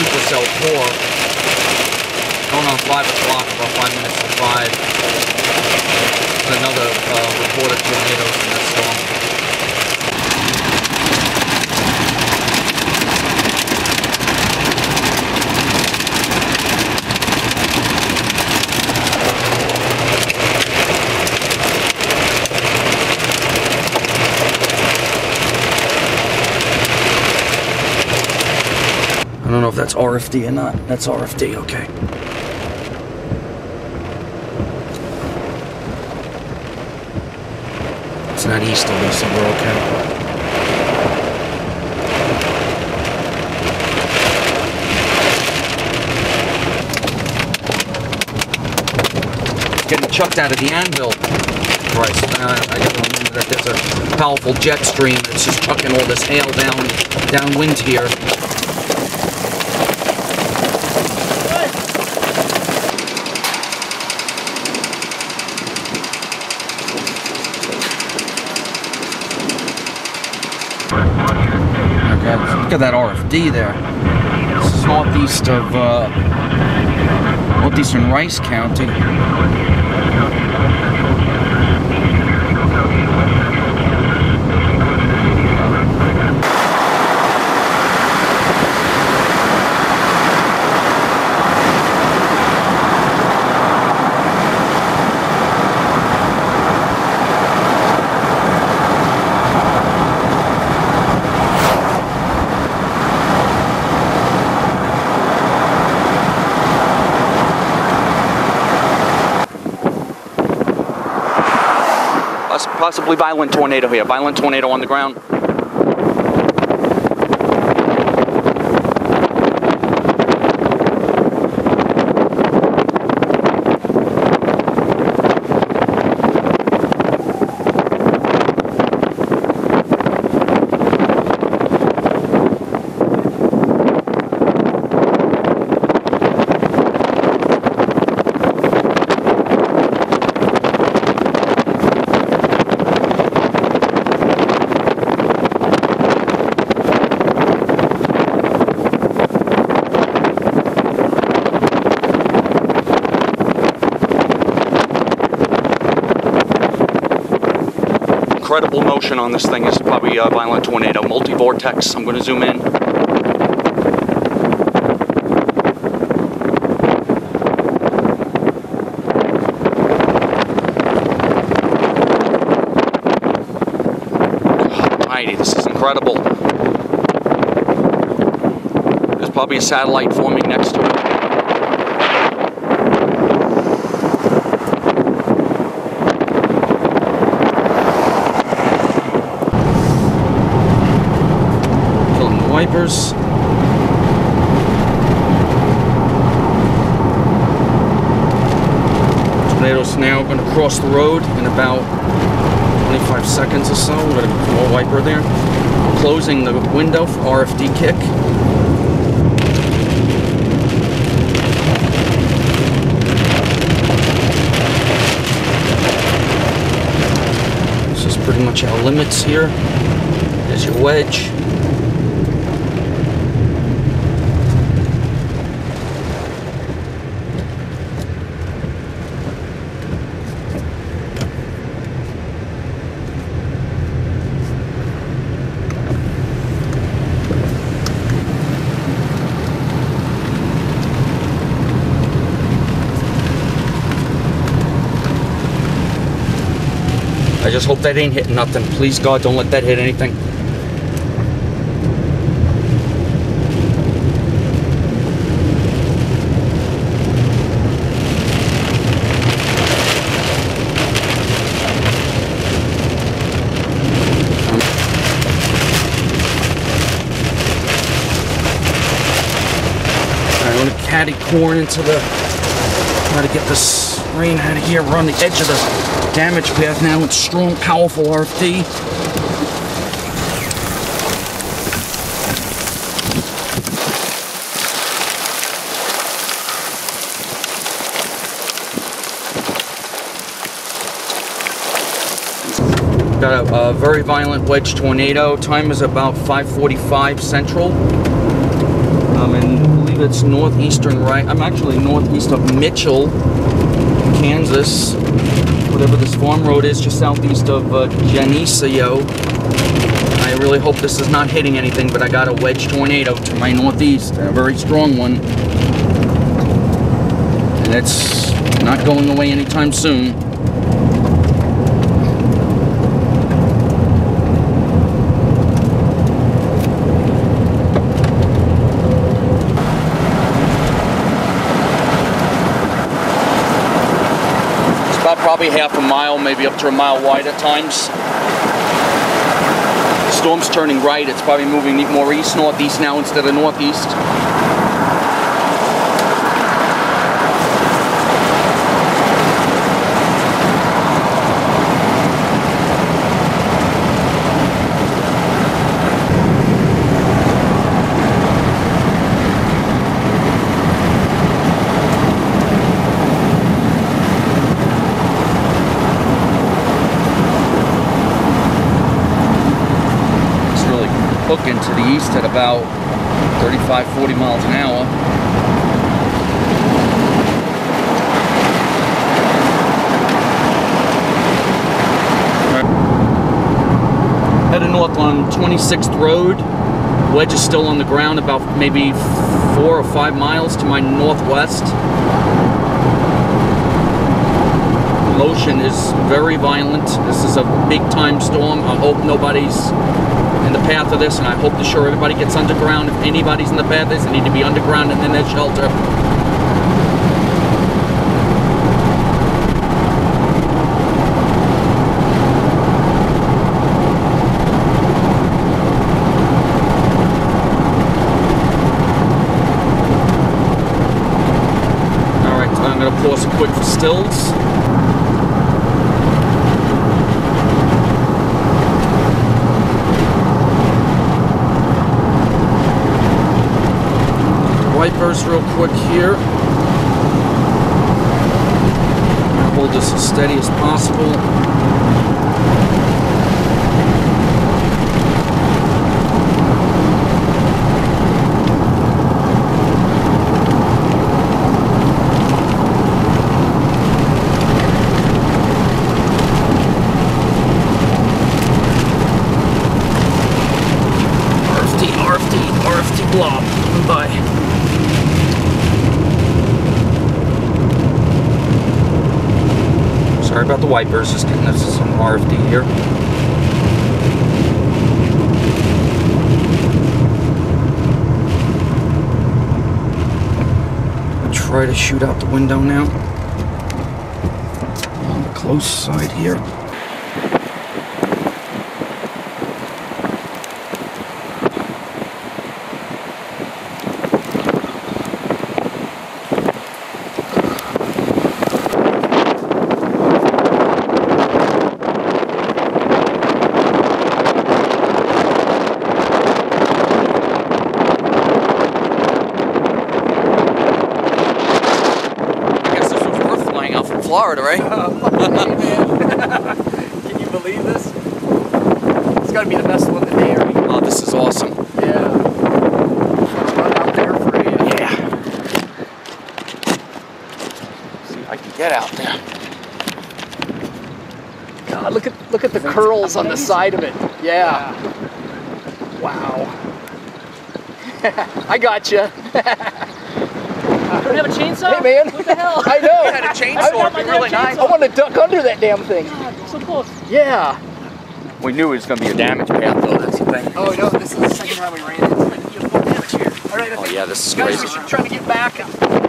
supercell 4. Going on 5 o'clock, about 5 minutes to 5. Another reported tornadoes in this storm. I don't know if that's RFD or not. That's RFD, okay. It's not easterly, so we're okay. Getting chucked out of the anvil. Right, so now I gotta remember that there's a powerful jet stream that's just chucking all this hail downwind here. Look at that RFD there. This is northeast of northeastern Rice County. Possibly violent tornado here. Violent tornado on the ground. Incredible motion on this thing. It's probably a violent tornado. Multi-vortex. I'm going to zoom in. Alrighty, this is incredible. There's probably a satellite forming next to it. Wipers. Tornado's now going to cross the road in about 25 seconds or so. We're going to put more wiper there. Closing the window for RFD kick. This is pretty much our limits here. There's your wedge. I just hope that ain't hitting nothing. Please, God, don't let that hit anything. I'm going to caddy corn into the... Try to get this rain out of here. We're on the edge of the damage path now with strong, powerful RFD. Got a very violent wedge tornado. Time is about 5:45 Central. And believe it's northeastern right. I'm actually northeast of Mitchell, Kansas. Whatever this farm road is, just southeast of Geneseo. I really hope this is not hitting anything, but I got a wedge tornado to my northeast, a very strong one. And it's not going away anytime soon. Probably half a mile, maybe up to a mile wide at times. The storm's turning right. It's probably moving more east-northeast now instead of northeast. Hooking to the east at about 35-40 miles an hour. Heading north on 26th Road. Wedge is still on the ground about maybe 4 or 5 miles to my northwest. Motion is very violent. This is a big time storm. I hope nobody's in the path of this, and I hope to sure everybody gets underground. If anybody's in the path of this, they need to be underground and in their shelter. Alright, so I'm going to pause it quick for stills. Wipers real quick here. Hold this as steady as possible. RFD blob. Bye. Sorry about the wipers, just getting us some RFD here. I'll try to shoot out the window now. On the close side here. Florida, right? Hey, man. Can you believe this? It's got to be the best one today, right? Oh, this is awesome. Yeah. Run out there for you. Yeah. See if I can get out there. God, look at the curls on the side of it. Yeah. Wow. I got you. Do you have a chainsaw? Hey, man. What the hell? I know. You had a chainsaw, it'd be really nice. I want to duck under that damn thing. God, so close. Yeah. We knew it was going to be a damage path, though. That's the thing. Oh, no, this is the second time we ran into it. You have full damage here. All right, Oh, yeah, this is guys, crazy. we should try to get back.